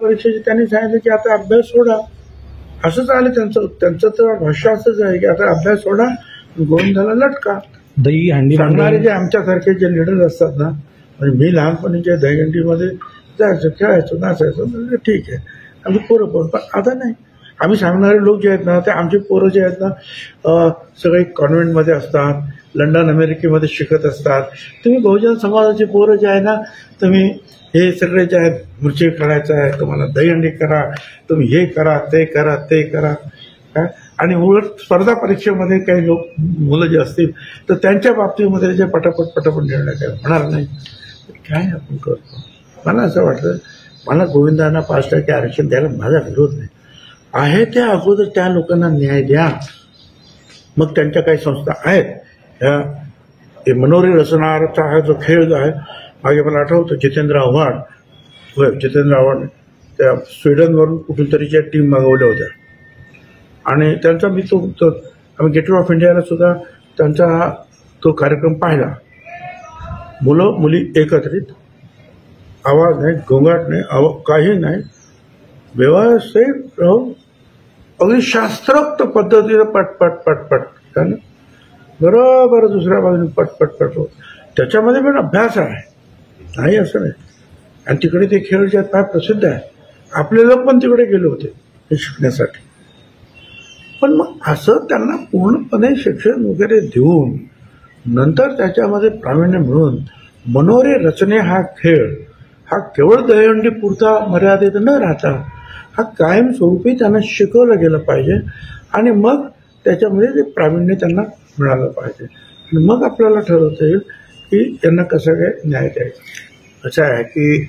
परीक्षेचे त्यांनी सांगितलं की आता अभ्यास सोडा. असंच आलं त्यांचं तर भाष्य असंच आहे की आता अभ्यास सोडा, गोविंदाला लटका. दही हंडी सांगणारे जे आमच्यासारखे जे लीडर असतात ना, म्हणजे मी लहानपणीच्या दहीहंडीमध्ये जायचं, खेळायचं, नाचायचं, म्हणजे ठीक आहे आमची पोरं. पण आता नाही. आम्ही सांगणारे लोक जे आहेत ना, ते आमचे पोरं जे आहेत ना सगळे कॉन्व्हेंटमध्ये असतात, लंडन अमेरिकेमध्ये शिकत असतात. तुम्ही बहुजन समाजाचे पोरं जे आहे ना, तुम्ही हे सगळे जे आहेत मुर्चे खेळायचं आहे, तुम्हाला दहीहंडी करा, तुम्ही हे करा, ते करा, ते करा. आणि उलट स्पर्धा परीक्षेमध्ये काही लोक मुलं जे असतील तर त्यांच्या बाबतीमध्ये जे पटापट निर्णय काय होणार नाही. काय आपण करतो. मला असं वाटतं, मला गोविंदांना 5% आरक्षण द्यायला माझा विरोध नाही आहे. त्या अगोदर त्या लोकांना न्याय द्या. मग त्यांच्या काही संस्था आहेत, हे मनोरे रचणारचा हा जो खेळ जो आहे, मागे मला आठवतं जितेंद्र आव्हाड त्या स्वीडनवरून कुठून तरीच्या टीम मागवल्या होत्या आणि त्यांचा मी आम्ही गेटवे ऑफ इंडियाला सुद्धा त्यांचा तो कार्यक्रम पाहिला. मुलं मुली एकत्रित, आवाज नाही, गोंगाट नाही, काही नाही, व्यवस्थित राहून अगदी शास्त्रोक्त पद्धतीनं पटपट त्यानं बरोबर दुसऱ्या बाजूने पटपट होत. त्याच्यामध्ये पण अभ्यास आहे, नाही असं नाही. आणि तिकडे ते खेळ जे फार प्रसिद्ध आहे. आपले लोक पण तिकडे गेले होते हे शिकण्यासाठी. पण मग असं त्यांना पूर्णपणे शिक्षण वगैरे देऊन नंतर त्याच्यामध्ये प्रावीण्य मिळून मनोरे रचने हा खेळ हा केवळ दहीहंडी पुरता मर्यादित न राहता हा कायमस्वरूपी त्यांना शिकवलं गेलं पाहिजे आणि मग त्याच्यामध्ये ते प्रावीण्य त्यांना मिळालं पाहिजे. आणि मग आपल्याला ठरवता येईल की त्यांना कसं काय न्याय द्यायचा. असं आहे की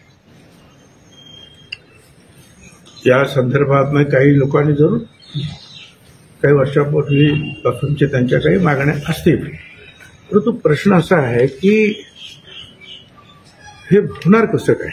या संदर्भात काही लोकांनी जरूर काही वर्षापूर्वीपासूनचे त्यांच्या काही मागण्या असतील. परंतु प्रश्न असा आहे की हे होणार कसं काय,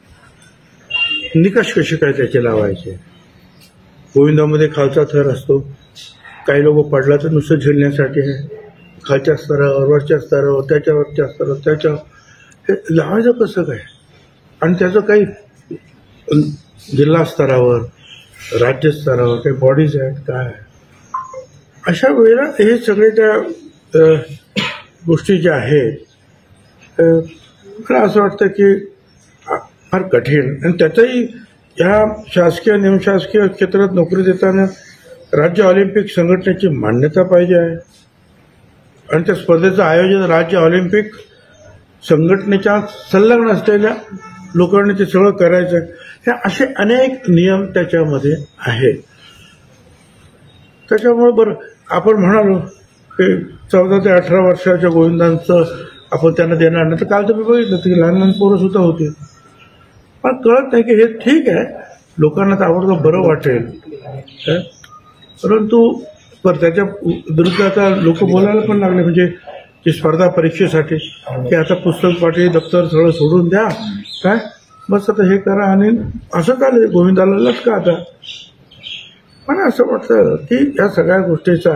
निकष कसे काय त्याचे लावायचे. गोविंदामध्ये खालचा थर असतो, काही लोक पडला तर नुसतं झेलण्यासाठी आहे, खालच्या स्तरावर, वरच्या स्तरावर, त्याच्यावरच्या स्तरावर, त्याच्यावर हे लावायचं कसं काय. आणि त्याचं काही जिल्हा स्तरावर, राज्य स्तरावर काही बॉडीज आहेत काय. अशा वेळेला हे सगळे त्या गोष्टी ज्या आहेत मला असं वाटतं की फार कठीण. आणि त्यातही ह्या शासकीय निमशासकीय क्षेत्रात नोकरी देताना राज्य ऑलिम्पिक संघटनेची मान्यता पाहिजे आहे आणि त्या स्पर्धेचं आयोजन राज्य ऑलिम्पिक संघटनेच्या संलग्न असलेल्या लोकांनी ते सगळं करायचं आहे. हे असे अनेक नियम त्याच्यामध्ये आहेत. त्याच्यामुळे बरं आपण म्हणालो की 14 ते 18 वर्षाच्या गोविंदांचं आपण त्यांना देणार नाही. तर काल तुम्ही बघितलं की लहान पोरं सुद्धा होते. पण कळत नाही की हे ठीक आहे, लोकांना ताबडतोब बरं वाटेल, परंतु त्याच्या विरुद्ध आता लोक बोलायला पण लागले. म्हणजे की स्पर्धा परीक्षेसाठी की आता पुस्तक पाठी दप्तर सगळं सोडून द्या, काय बस आता हे करा आणि असं झालं गोविंदाला लटका. आता पण असं वाटतं की या सगळ्या गोष्टीचा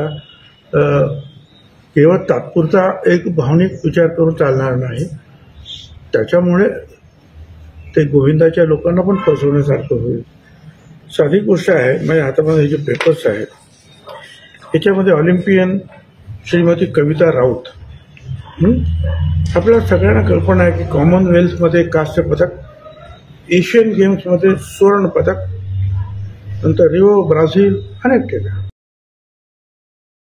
केवळ तात्पुरता एक भावनिक विचार करून चालणार नाही. त्याच्यामुळे ते गोविंदाच्या लोकांना पण फसवण्यासारखं होईल. साधी गोष्ट आहे, म्हणजे हातामध्ये हे जे पेपर्स आहेत याच्यामध्ये ऑलिम्पियन श्रीमती कविता राऊत, आपल्या सगळ्यांना कल्पना आहे की कॉमनवेल्थमध्ये कांस्य पदक, एशियन गेम्समध्ये सुवर्ण पदक, नंतर रिओ, ब्राझील अनेक ठिकाणी